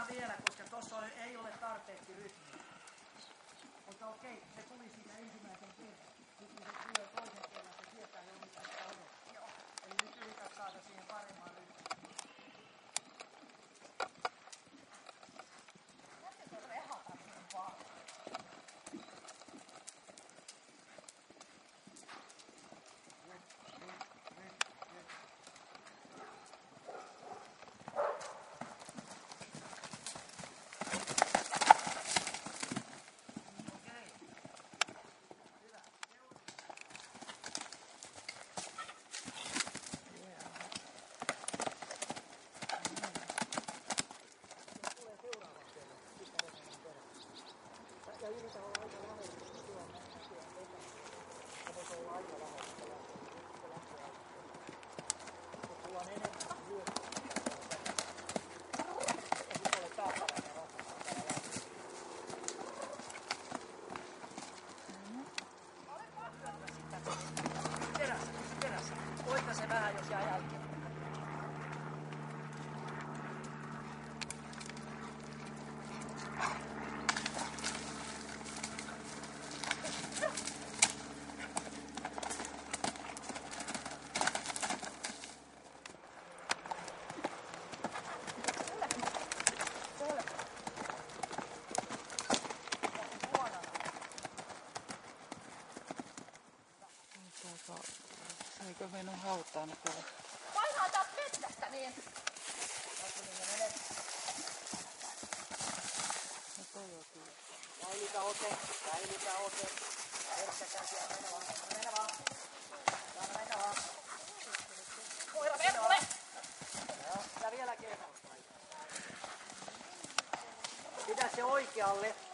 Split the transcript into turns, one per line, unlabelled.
Otetaan vielä, koska tuossa ei ole tarpeeksi rytmiä. Mutta okei, se tuli siitä ensimmäisen kerran. Nyt kun se tulee toisen kerran, se tietää jo mitä sitä odottaa. Joo. Eli nyt yrität saada siihen paremman rytmiä.
Jätkö se rehata niin paljon?
Ja yritä olla aika lähellä, kun tuo näköjään vetää. Ja voisi olla aika lähellä, kun lähtee aika. Mutta sulla on enemmän kuin hyötyä. Ja sitten olet päättäväinen ratkaista täällä lähtee. Perässä. Oita se vähän, jos jää jälkeen.
Eikö mennyt hautaan tuolla?
Painaa täältä metsästä niin.
No toi on kyllä.
Säilytä ote. Herkkä käsi ja mene vaan.
Koira verkolle.
Joo, ja vielä kerran. Pidä se oikealle.